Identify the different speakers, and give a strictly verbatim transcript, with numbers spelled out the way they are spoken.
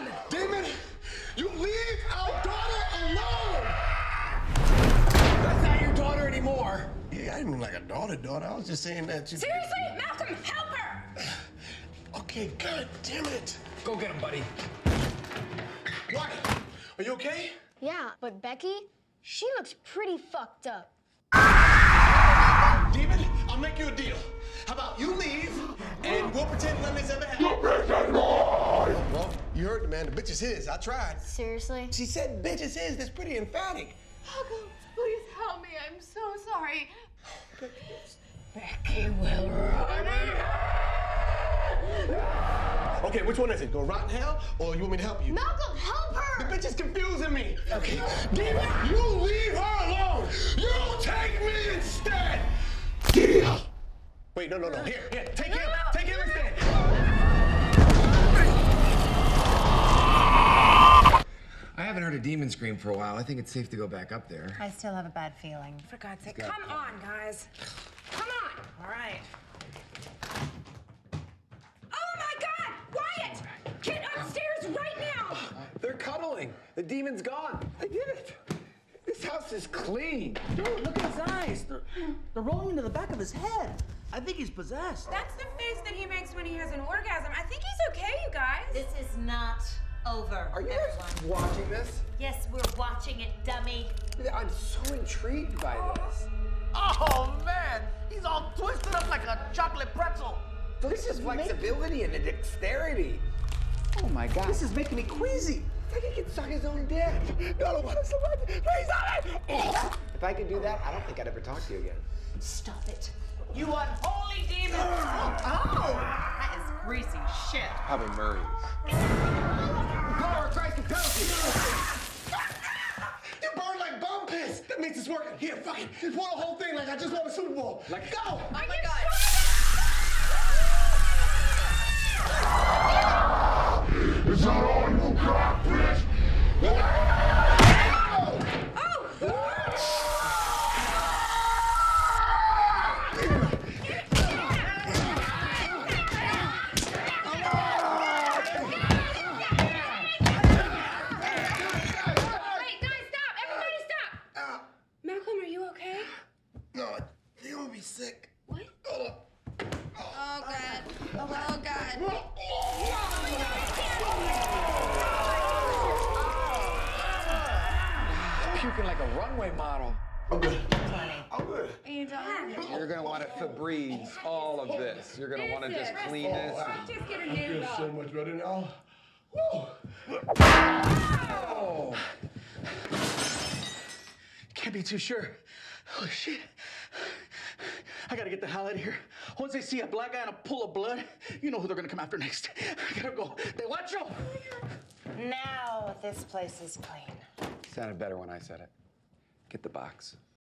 Speaker 1: on!
Speaker 2: Demon, you leave our daughter alone!
Speaker 1: That's not your daughter anymore.
Speaker 2: Yeah, I didn't mean like a daughter, daughter. I was just saying that you...
Speaker 3: Seriously? Malcolm, help her!
Speaker 2: Okay, god damn it.
Speaker 1: Go get him, buddy.
Speaker 2: Why? Are you okay?
Speaker 4: Yeah, but Becky, she looks pretty fucked up.
Speaker 2: Demon, I'll make you a deal. How about you leave, and we'll pretend none of this ever happened. Well, you heard the man. The bitch is his. I tried.
Speaker 4: Seriously?
Speaker 2: She said bitch is his. That's pretty emphatic.
Speaker 3: Malcolm, please help me. I'm so sorry.
Speaker 1: Becky will run
Speaker 2: Okay, which one is it? Go rotten hell, or you want me to help you?
Speaker 4: Malcolm, help her!
Speaker 2: The bitch is confusing me. Okay, Demon, you leave her alone. You take me instead. Yeah. Wait, no, no, no. Here, here, take him. Take him instead.
Speaker 1: I haven't heard a demon scream for a while. I think it's safe to go back up there.
Speaker 5: I still have a bad feeling.
Speaker 3: For God's sake, come on, guys. Come on.
Speaker 5: All right.
Speaker 3: Oh my God! Wyatt! Get upstairs right now!
Speaker 1: They're cuddling. The demon's gone. I did it. This house is clean.
Speaker 6: Dude, look at his eyes. They're, they're rolling into the back of his head. I think he's possessed.
Speaker 3: That's the face that he makes when he has an orgasm. I think he's okay, you guys.
Speaker 5: This is not over.
Speaker 1: Are you
Speaker 5: everyone.
Speaker 1: guys watching this?
Speaker 5: Yes, we're watching it, dummy.
Speaker 1: I'm so intrigued by this.
Speaker 6: Oh, man. He's all twisted up like a chocolate pretzel.
Speaker 1: This is flexibility and the dexterity. Oh my God.
Speaker 6: This is making me queasy.
Speaker 1: It's like he can suck his own dick. No, I don't want to suck my dick. Please stop it. If I could do that, I don't think I'd ever talk to you again.
Speaker 5: Stop it.
Speaker 6: You unholy demon.
Speaker 5: Oh, that is greasy shit.
Speaker 1: Probably Murray's. Glory Christ compels you.
Speaker 2: You burn like bum piss. That means it's working. Here, fuck it. Just want the whole thing like I just won a Super Bowl.
Speaker 1: Like-
Speaker 2: Go.
Speaker 3: Oh my God.
Speaker 2: It's not all you got, bitch.
Speaker 3: Malcolm, are you okay?
Speaker 2: No, you're gonna be sick.
Speaker 3: What?
Speaker 2: Oh.
Speaker 3: Oh, God. Oh, God.
Speaker 1: Puking like a runway model.
Speaker 2: I'm good. I'm good.
Speaker 3: Are you done?
Speaker 1: You're gonna want to Febreze all of this. You're gonna want to just clean this.
Speaker 3: Just get a
Speaker 2: I
Speaker 3: new
Speaker 2: feel so
Speaker 3: dog.
Speaker 2: much better now. Woo.
Speaker 1: Oh.
Speaker 6: Can't be too sure. Oh, shit. I gotta get the hell out of here. Once they see a black guy in a pool of blood, you know who they're gonna come after next. I gotta go. They watch you.
Speaker 5: Now this place is clean.
Speaker 1: Sounded better when I said it. Get the box.